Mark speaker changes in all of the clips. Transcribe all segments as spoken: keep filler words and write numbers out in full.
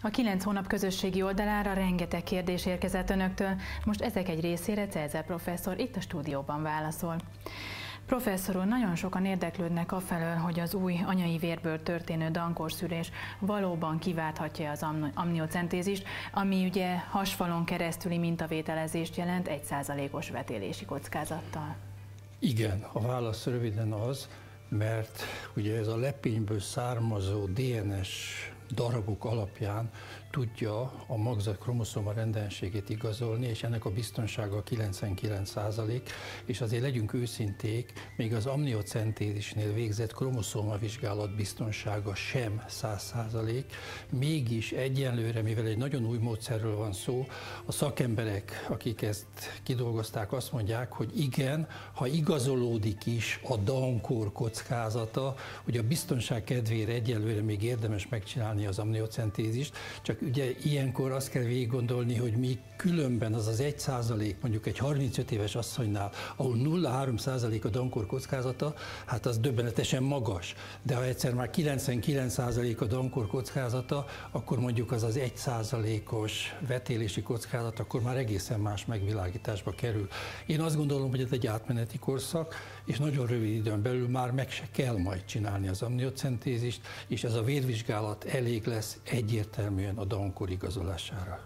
Speaker 1: A kilenc hónap közösségi oldalára rengeteg kérdés érkezett önöktől, most ezek egy részére Celzer professzor itt a stúdióban válaszol. Professzor úr, nagyon sokan érdeklődnek afelől, hogy az új anyai vérből történő dankorszülés valóban kiválthatja az amniocentézist, ami ugye hasfalon keresztüli mintavételezést jelent egy százalékos vetélési kockázattal. Igen,
Speaker 2: a válasz röviden az, mert ugye ez a lepényből származó dé en es darabok alapján tudja a magzat kromoszóma rendellenségét igazolni, és ennek a biztonsága kilencvenkilenc százalék, és azért legyünk őszinték, még az amniocentézisnél végzett kromoszómavizsgálat biztonsága sem száz százalék, mégis egyenlőre, mivel egy nagyon új módszerről van szó, a szakemberek, akik ezt kidolgozták, azt mondják, hogy igen, ha igazolódik is a Down-kór kockázata, hogy a biztonság kedvére egyenlőre még érdemes megcsinálni az amniocentézist, csak ugye ilyenkor azt kell végig gondolni, hogy mi különben az az egy százalék, mondjuk egy harmincöt éves asszonynál, ahol nulla egész három százalék a Down-kór kockázata, hát az döbbenetesen magas. De ha egyszer már kilencvenkilenc százalék a Down-kór kockázata, akkor mondjuk az az egy százalékos vetélési kockázat, akkor már egészen más megvilágításba kerül. Én azt gondolom, hogy ez egy átmeneti korszak, és nagyon rövid időn belül már meg se kell majd csinálni az amniocentézist, és ez a vérvizsgálat elég lesz egyértelműen a Down-kór igazolására.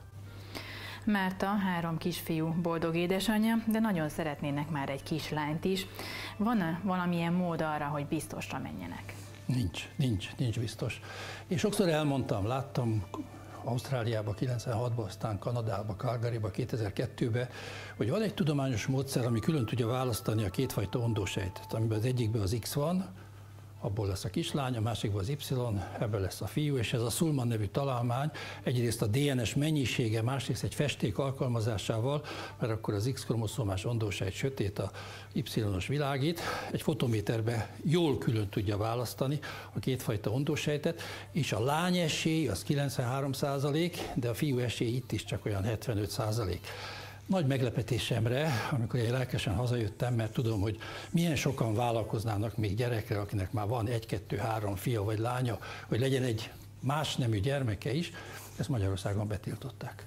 Speaker 1: Márta három kisfiú boldog édesanyja, de nagyon szeretnének már egy kislányt is. Van-e valamilyen mód arra, hogy biztosra menjenek?
Speaker 2: Nincs, nincs, nincs biztos. Én sokszor elmondtam, láttam Ausztráliába kilencvenhatban, aztán Kanadába, Calgaryba kétezer-kettőben, hogy van egy tudományos módszer, ami külön tudja választani a kétfajta ondósejtet, amiben az egyikben az X van, abból lesz a kislány, a másikban az Y, ebből lesz a fiú, és ez a Sulman nevű találmány egyrészt a dé en es mennyisége, másrészt egy festék alkalmazásával, mert akkor az X-kromoszómás ondósejt sötét, a Y-os világít, egy fotométerbe jól külön tudja választani a kétfajta ondósejtet, és a lány esély az kilencvenhárom százalék, de a fiú esély itt is csak olyan hetvenöt százalék. Nagy meglepetésemre, amikor én lelkesen hazajöttem, mert tudom, hogy milyen sokan vállalkoznának még gyerekre, akinek már van egy, kettő, három fia vagy lánya, hogy legyen egy más nemű gyermeke is, ezt Magyarországon betiltották.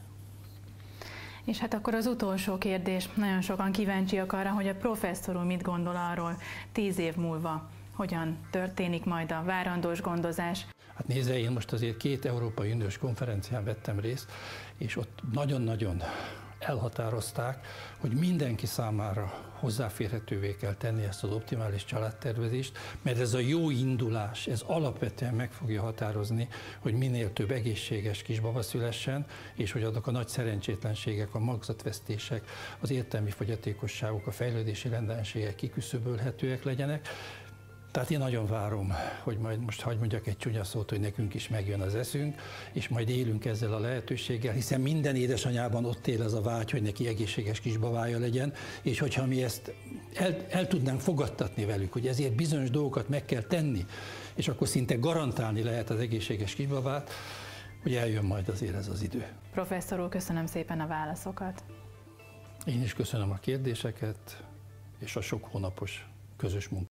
Speaker 1: És hát akkor az utolsó kérdés, nagyon sokan kíváncsiak arra, hogy a professzor úr mit gondol arról tíz év múlva, hogyan történik majd a várandós gondozás.
Speaker 2: Hát nézze, én most azért két Európai Uniós konferencián vettem részt, és ott nagyon-nagyon elhatározták, hogy mindenki számára hozzáférhetővé kell tenni ezt az optimális családtervezést, mert ez a jó indulás, ez alapvetően meg fogja határozni, hogy minél több egészséges kisbaba szülessen, és hogy azok a nagy szerencsétlenségek, a magzatvesztések, az értelmi fogyatékosságok, a fejlődési rendellenségek kiküszöbölhetőek legyenek. Tehát én nagyon várom, hogy majd most hadd mondjak egy csúnya szót, hogy nekünk is megjön az eszünk, és majd élünk ezzel a lehetőséggel, hiszen minden édesanyában ott él ez a vágy, hogy neki egészséges kisbabája legyen, és hogyha mi ezt el, el tudnánk fogadtatni velük, hogy ezért bizonyos dolgokat meg kell tenni, és akkor szinte garantálni lehet az egészséges kisbabát, hogy eljön majd azért ez az idő.
Speaker 1: Professzor úr, köszönöm szépen a válaszokat.
Speaker 2: Én is köszönöm a kérdéseket, és a sok hónapos közös munkát.